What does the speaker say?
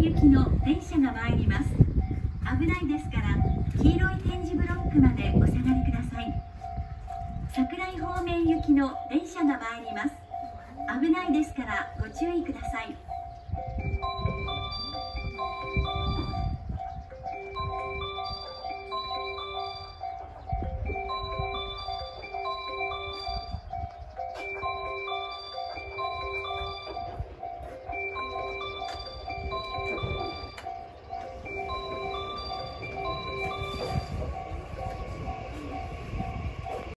行きの電車が参ります。危ないですから黄色い点字ブロックまでお下がりください。桜井方面行きの電車が参ります。危ないですからご注意ください。